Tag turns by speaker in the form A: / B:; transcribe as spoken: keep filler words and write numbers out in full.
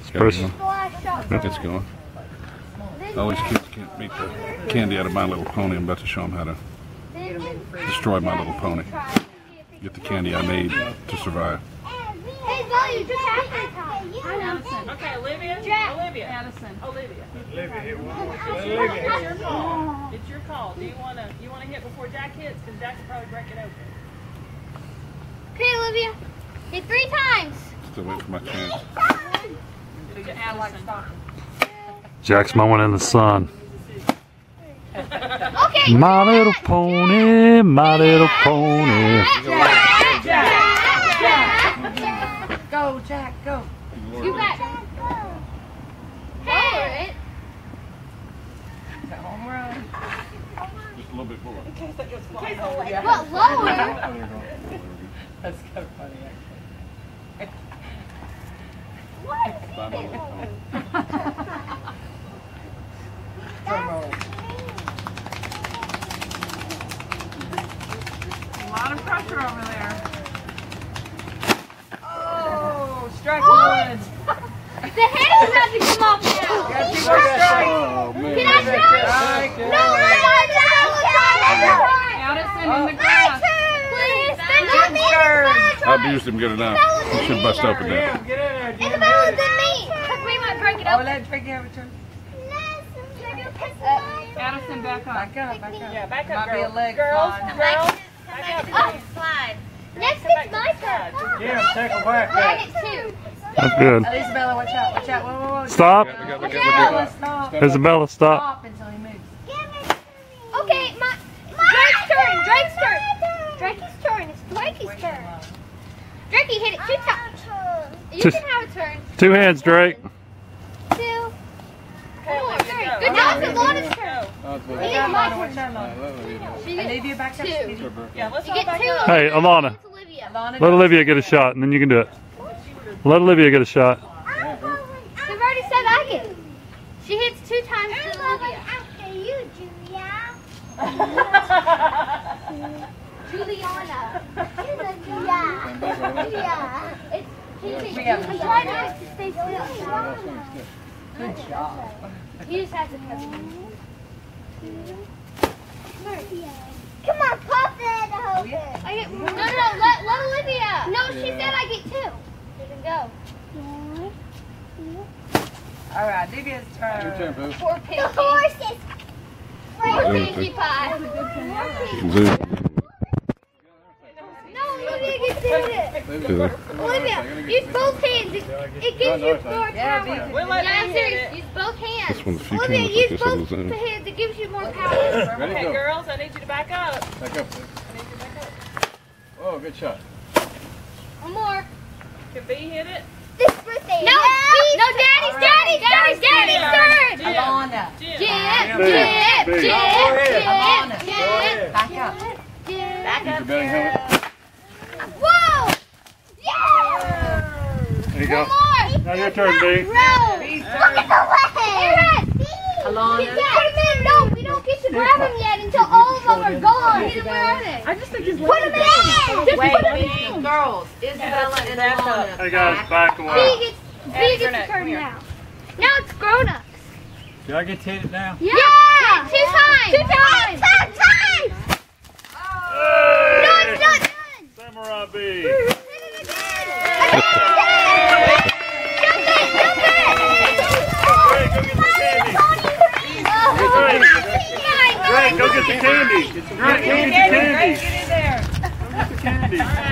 A: First.
B: It's going. All these kids can't beat the candy out of My Little Pony. I'm about to show them how to destroy My Little Pony. Get the candy I need to survive.
C: Hey, Bo, you just have to talk.
D: Addison. Okay, Olivia.
C: Jack.
D: Olivia. Addison. Olivia.
E: Olivia, here.
D: It's your call. It's your call. Do you want to you want to hit before Jack hits? Because Jack can probably break it open.
C: Okay, Olivia. Hit three times.
B: Still waiting for my chance.
D: So you Addison.
A: Jack's mowing in the sun.
C: Okay.
A: My little pony, my little pony.
D: Jack. Jack.
F: Go, Jack, go.
C: You got Lower it.
F: It's a home run.
B: Just a little bit more.
D: In case that goes flying over.
C: What, lower?
F: That's kind of funny, actually.
C: What?
B: Bye, My Little Pony.
F: Drum roll.
D: A lot of pressure over there.
F: Oh, strike
C: What?
F: one.
C: The head is about to come off now.
F: Got two more strikes.
B: Oh, man.
C: Can I strike?
F: Strike.
C: No, I'm not trying.
D: Addison
F: Oh.
D: in the grass.
C: Please,
F: Good
C: not me.
F: serve.
B: I abused him good enough. He should bust open now.
E: Get in there, Jim.
C: Isabella, than me. Because we might break it
F: Oh,
C: open.
F: let Tricky have a turn.
D: Addison, back up.
F: Back up, back up.
D: Yeah, back up,
F: Might be a
D: girls.
F: leg
D: Girls,
F: slide.
D: girls, back up.
C: Oh, slide. Next it's my turn.
E: Jim, take a whack
C: I
E: at
C: get two.
A: That's good.
F: Isabella, watch out, watch out. Whoa, whoa, whoa.
A: Stop.
B: We got, we got, we
F: Isabella,
B: got.
F: stop.
A: Isabella, stop.
F: Stop until he moves.
C: Okay, my Drake's turn. Drake's turn. Drakey's turn. It's Drakey's turn. Drakey hit it two times. You
A: Just-
C: can have a turn.
A: Two hands, Drake.
C: Two.
D: Okay,
C: Four,
D: Olivia,
C: three.
D: go.
C: Good job, it's Lana's turn.
F: Watch
C: You
F: out,
C: get my
F: Lana,
C: turn.
F: watch out, Lana.
C: She gets
F: Olivia, back up.
C: two.
F: sweetie.
D: Yeah, let's
C: You
D: all
C: get
D: back
C: two.
D: up.
A: Hey, Alana.
C: It's Olivia.
F: Lana,
A: Let
F: go.
A: Olivia get a shot, and then you can do it. Let Olivia get a shot.
C: They've already said I can. She hits two times to Olivia. After you, Julia. Juliana. Julia. Julia. It's
F: We got
C: I'm
F: it.
C: trying to stay still.
F: Good job.
C: You just have to cut it. Come on, pop it.
F: Oh, yeah.
C: I get, no, no, no, let, let Olivia. No, she said I get two. You can go.
F: All right, Olivia's turn.
B: Your turn, boo.
C: Poor Pinky. The horses. Poor Pinkie Pie. No, Olivia gets to hit it. Olivia, use both hands. It, it gives you more
F: Yeah,
C: power.
F: be-
D: We'll let
C: Yeah,
D: me
C: I'm
D: hit
C: serious.
D: it.
C: Use both hands.
B: This one's a few
C: Olivia,
B: candles
C: use
B: like this
C: both
B: on the
C: the
B: Zoom.
C: hands. It gives you more power.
E: Ready,
D: Okay,
E: go.
D: girls, I need you to back up.
E: Back up.
D: I need you to back up.
E: Oh, good shot.
C: One more.
D: Can B hit it?
C: This birthday. No, it's no, Daddy's,
F: All right.
C: Daddy's, Daddy's, Daddy's turn.
D: Jim.
F: Alana.
D: Jim.
C: Jim,
A: Big,
C: Jim,
A: big.
C: Jim,
F: Alana.
C: Jim, Jim,
F: Back up.
C: Jim.
D: Back
B: Your
D: up
B: batting
D: here.
B: helmet.
C: Whoa! Yeah!
A: There you go.
C: One more.
A: Now your turn, B.
C: Bro,
F: B's
C: look at the leg.
F: Alana.
C: Get him in. No, we don't get to grab him yet until all of them are gone. Where are they?
D: I just think he's
C: Put him in. Just
F: Wait,
C: put him
F: wait,
C: in.
F: girls. Isabella and
D: Back up.
F: Alana.
A: Hey guys, back
C: B
A: away.
C: gets, B
D: Addie,
C: gets
D: your
C: the
D: neck.
C: turn
D: Come here.
C: now. Now it's grown-ups.
E: Do I get to hit it now?
C: Yeah. Two times. Two times. Two times. No, it's not done.
A: Samurai B.
C: Hit it again. Jump it, jump it.
A: Great, go get the candy. Great, go get the candy. Great, go get the
F: Get in,
A: candy.
F: get in there.
A: Go get the candy.